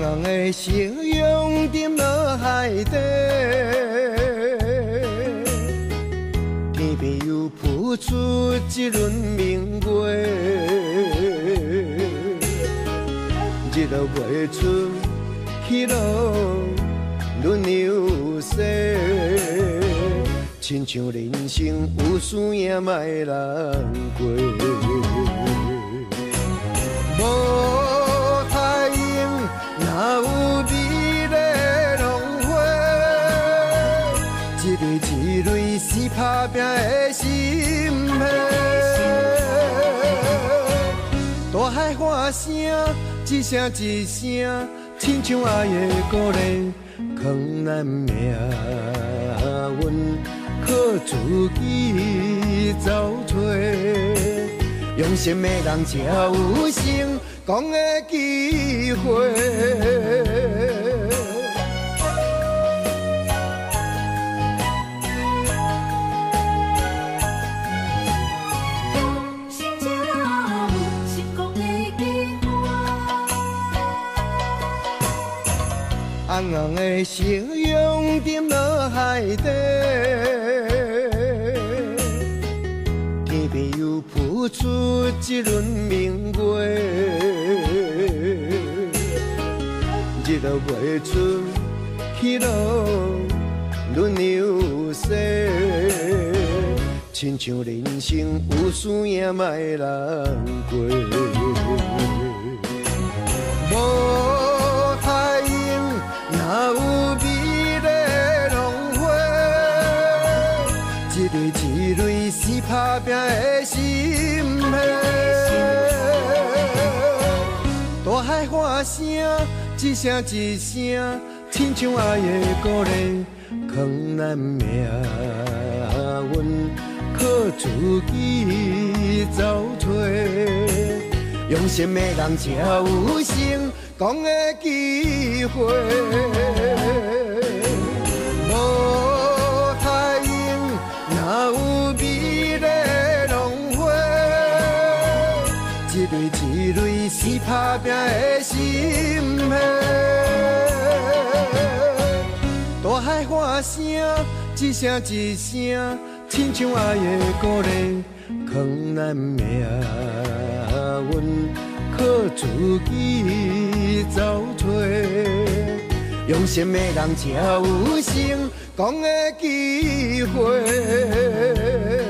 红的夕阳沉落海底，天边又浮出一轮明月，日落月出，起落轮流逝，亲像人生有输赢卖人过。无太阳，哪有美丽浪花？一泪一泪是打拼的心血。大海喊声，一声一声，亲像爱的鼓励，藏咱命运靠自己走找。用心的人才有成功的机会。红红的夕阳沉落海底，天边又浮出一轮明月，日落月出，起落轮流逝，亲像人生有输赢卖人过。无太阳，哪有美丽浪花？一泪一泪是打拼的心血。大海喊声，一声一声，亲像爱的鼓励，藏咱命运靠自己走找。用心的人才有成功的机会。无太阳，哪有美丽浪花？一泪一泪是打拼的心血。大海喊声，一声一声，亲像爱的鼓励，藏咱命运靠自己走找。用心的人才有成功的机会。